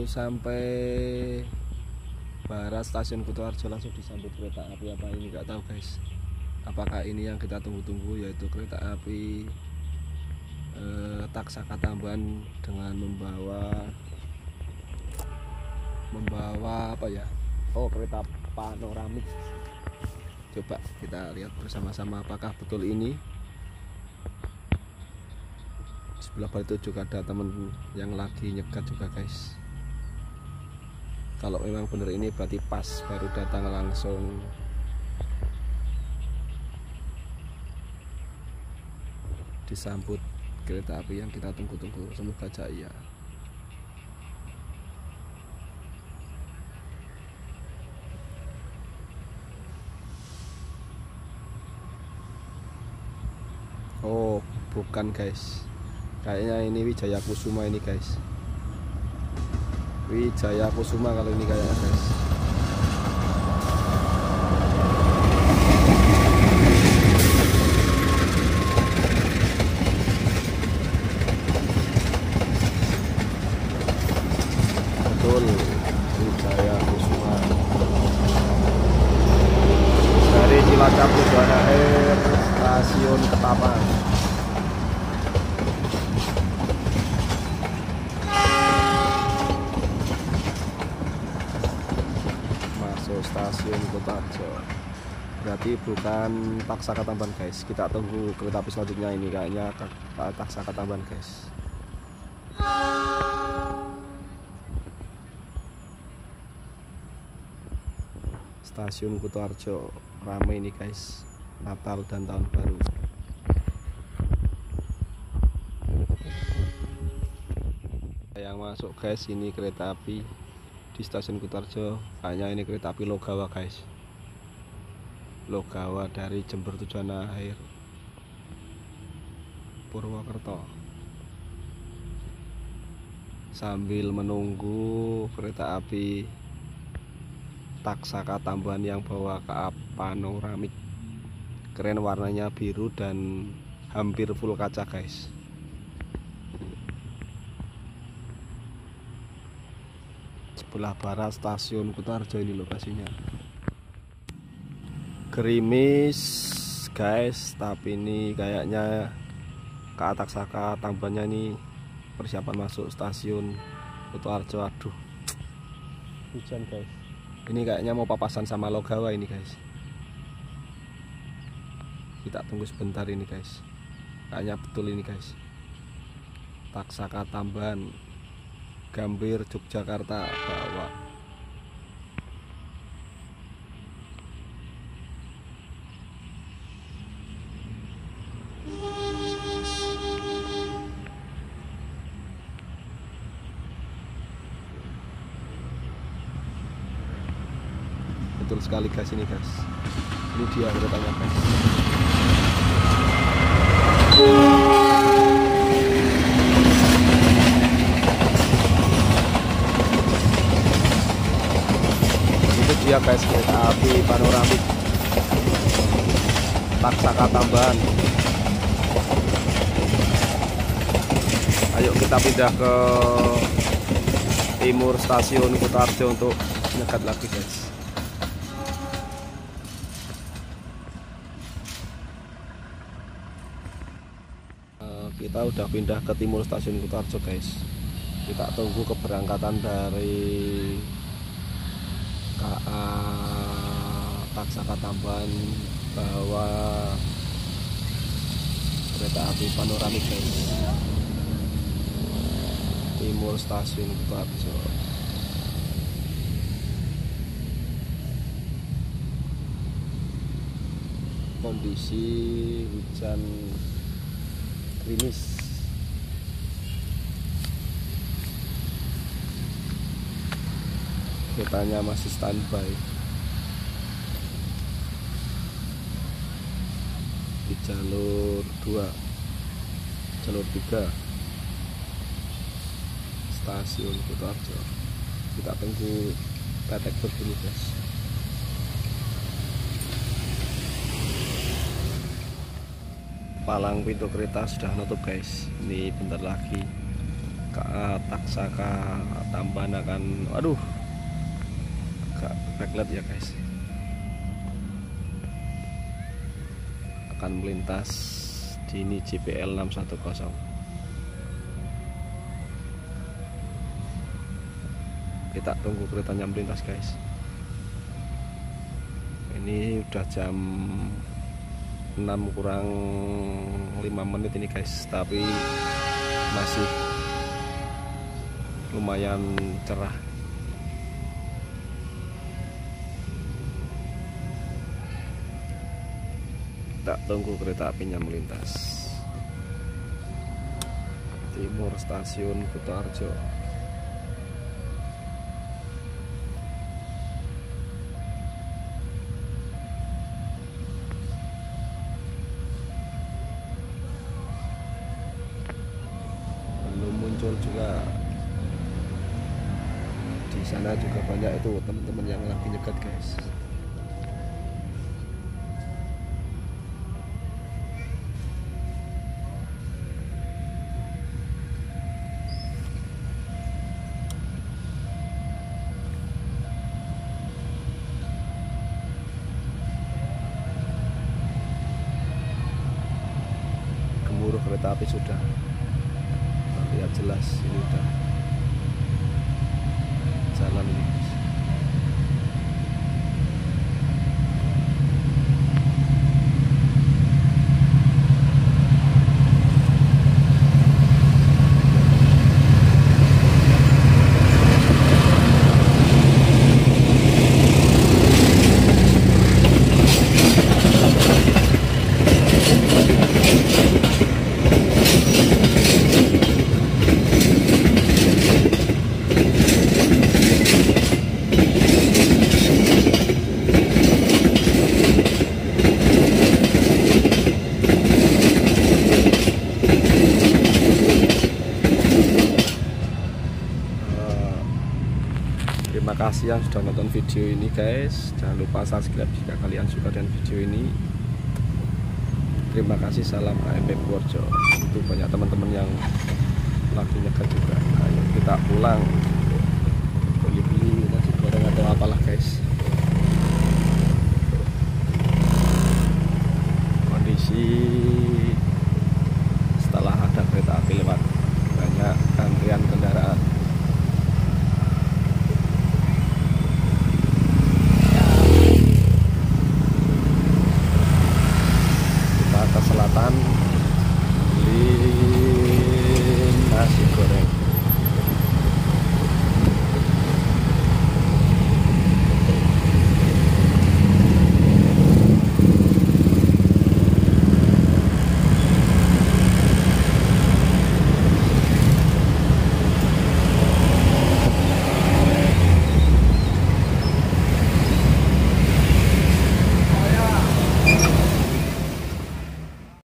sampai barat stasiun Kutoarjo langsung disambut kereta api apa ini nggak tahu guys. Apakah ini yang kita tunggu-tunggu, yaitu kereta api Taksaka Tambahan dengan membawa apa ya? Oh, kereta panoramik. Coba kita lihat bersama-sama apakah betul ini. Sebelah balik itu juga ada temen yang lagi nyegat juga guys. Kalau memang benar ini berarti pas baru datang langsung disambut kereta api yang kita tunggu-tunggu. Semoga jaya. Oh, bukan guys. Kayaknya ini Wijaya Kusuma ini guys. Wijaya Kusuma kalau ini kayaknya guys. Betul, Wijaya Kusuma. Dari Cilacap tujuan akhir stasiun Ketapang. Stasiun Kutoarjo, berarti bukan Taksaka Tambahan guys. Kita tunggu kereta api selanjutnya, ini kayaknya Taksaka Tambahan guys. Stasiun Kutoarjo ramai ini guys, Natal dan Tahun Baru. Yang masuk guys, ini kereta api di stasiun Kutoarjo. Kayaknya ini kereta api Logawa guys. Logawa dari Jember tujuan akhir Purwokerto. Sambil menunggu kereta api Taksaka Tambahan yang bawa KA panoramik. Keren, warnanya biru dan hampir full kaca guys. Sebelah barat stasiun Kutoarjo ini lokasinya. Gerimis guys, tapi ini kayaknya KA Taksaka Tambahannya ini persiapan masuk stasiun Kutoarjo. Aduh, hujan guys. Ini kayaknya mau papasan sama Logawa ini guys. Kita tunggu sebentar ini guys. Kayaknya betul ini guys. Taksaka Tambahan Gambir Yogyakarta bawa. Betul sekali guys, ini guys. Ini dia keretanya guys. Ya guys, kereta api panoramik Taksaka Tambahan. Ayo kita pindah ke timur stasiun Kutoarjo untuk nyegat lagi guys. Kita udah pindah ke timur stasiun Kutoarjo guys. Kita tunggu keberangkatan dari KA Taksaka Tambahan bawa kereta api panoramik guys. Timur stasiun Kutoarjo. Kondisi hujan gerimis. Keretanya masih standby di jalur 2, jalur 3 stasiun Kutoarjo. Kita tunggu tetek berbunyi guys. Palang pintu kereta sudah nutup guys. Ini bentar lagi Taksaka Tamban akan, aduh, agak backlight ya guys, akan melintas di ini JPL 610. Kita tunggu keretanya melintas guys. Ini udah jam 6 kurang 5 menit ini guys, tapi masih lumayan cerah. Kita tunggu kereta apinya melintas. Timur Stasiun Kutoarjo. Muncul juga di sana, juga banyak itu teman-teman yang lagi nyegat guys. Gemuruh kereta api sudah lihat jelas, ini udah jalan ini guys. Terima kasih yang sudah nonton video ini guys. Jangan lupa subscribe jika kalian suka dengan video ini. Terima kasih, salam AMP Purworejo. Itu banyak teman-teman yang lagi nyegat juga. Ayo kita pulang.